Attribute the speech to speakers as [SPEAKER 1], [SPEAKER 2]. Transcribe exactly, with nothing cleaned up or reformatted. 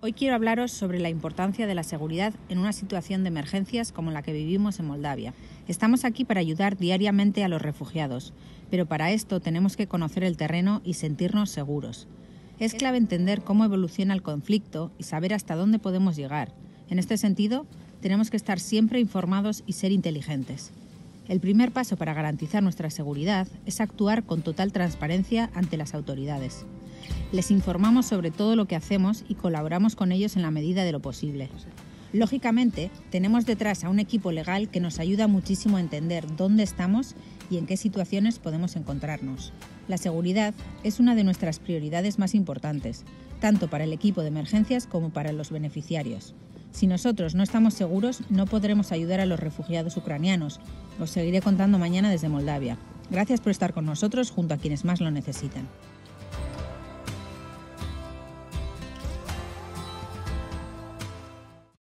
[SPEAKER 1] Hoy quiero hablaros sobre la importancia de la seguridad en una situación de emergencias como la que vivimos en Moldavia. Estamos aquí para ayudar diariamente a los refugiados, pero para esto tenemos que conocer el terreno y sentirnos seguros. Es clave entender cómo evoluciona el conflicto y saber hasta dónde podemos llegar. En este sentido, tenemos que estar siempre informados y ser inteligentes. El primer paso para garantizar nuestra seguridad es actuar con total transparencia ante las autoridades. Les informamos sobre todo lo que hacemos y colaboramos con ellos en la medida de lo posible. Lógicamente, tenemos detrás a un equipo legal que nos ayuda muchísimo a entender dónde estamos y en qué situaciones podemos encontrarnos. La seguridad es una de nuestras prioridades más importantes, tanto para el equipo de emergencias como para los beneficiarios. Si nosotros no estamos seguros, no podremos ayudar a los refugiados ucranianos. Os seguiré contando mañana desde Moldavia. Gracias por estar con nosotros junto a quienes más lo necesitan.